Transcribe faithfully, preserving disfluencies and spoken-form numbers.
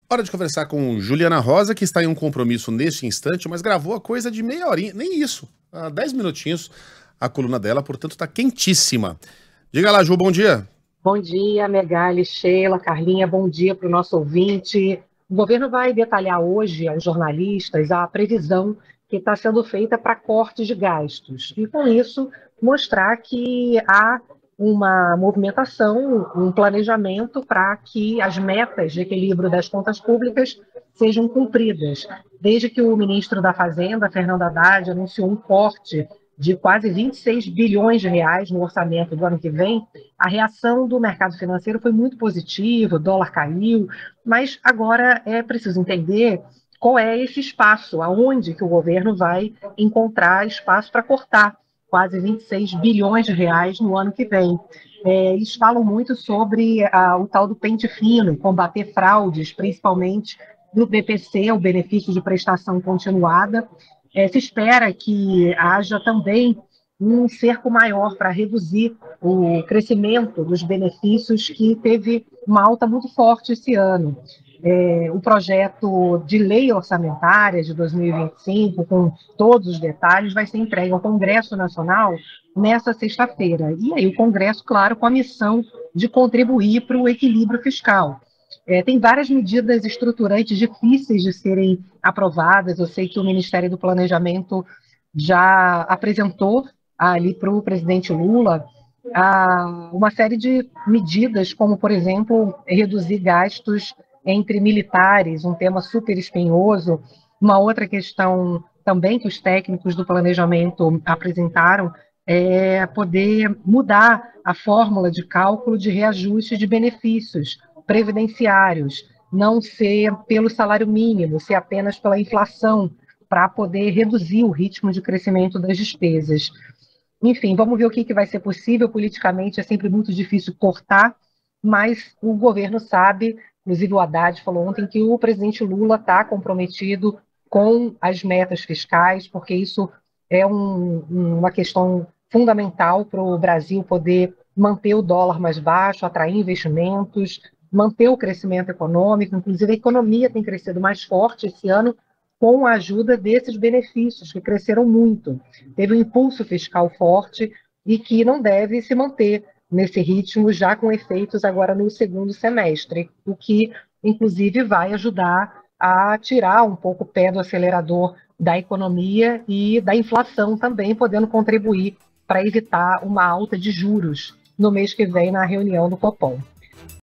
Hora de conversar com Juliana Rosa, que está em um compromisso neste instante, mas gravou a coisa de meia horinha, nem isso, há dez minutinhos, a coluna dela, portanto está quentíssima. Diga lá, Ju, bom dia. Bom dia, Megali, Sheila, Carlinha, bom dia para o nosso ouvinte. O governo vai detalhar hoje aos jornalistas a previsão que está sendo feita para cortes de gastos e, com isso, mostrar que há uma movimentação, um planejamento para que as metas de equilíbrio das contas públicas sejam cumpridas. Desde que o ministro da Fazenda, Fernando Haddad, anunciou um corte de quase vinte e seis bilhões de reais no orçamento do ano que vem, a reação do mercado financeiro foi muito positiva, o dólar caiu, mas agora é preciso entender qual é esse espaço, aonde que o governo vai encontrar espaço para cortar quase vinte e seis bilhões de reais no ano que vem. É, eles falam muito sobre ah, o tal do pente fino, combater fraudes, principalmente do B P C, o benefício de prestação continuada. É, se espera que haja também um cerco maior para reduzir o crescimento dos benefícios, que teve uma alta muito forte esse ano. É, o projeto de lei orçamentária de dois mil e vinte e cinco, com todos os detalhes, vai ser entregue ao Congresso Nacional nessa sexta-feira. E aí o Congresso, claro, com a missão de contribuir para o equilíbrio fiscal. É, tem várias medidas estruturantes difíceis de serem aprovadas. Eu sei que o Ministério do Planejamento já apresentou ali para o presidente Lula a, uma série de medidas, como, por exemplo, reduzir gastos entre militares, um tema super espinhoso. Uma outra questão também que os técnicos do planejamento apresentaram é poder mudar a fórmula de cálculo de reajuste de benefícios previdenciários, não ser pelo salário mínimo, ser apenas pela inflação, para poder reduzir o ritmo de crescimento das despesas. Enfim, vamos ver o que, que vai ser possível. Politicamente é sempre muito difícil cortar, mas o governo sabe, inclusive o Haddad falou ontem que o presidente Lula está comprometido com as metas fiscais, porque isso é um, uma questão fundamental para o Brasil poder manter o dólar mais baixo, atrair investimentos, manter o crescimento econômico. Inclusive a economia tem crescido mais forte esse ano com a ajuda desses benefícios, que cresceram muito. Teve um impulso fiscal forte e que não deve se manter nesse ritmo, já com efeitos agora no segundo semestre, o que, inclusive, vai ajudar a tirar um pouco o pé do acelerador da economia e da inflação também, podendo contribuir para evitar uma alta de juros no mês que vem na reunião do Copom.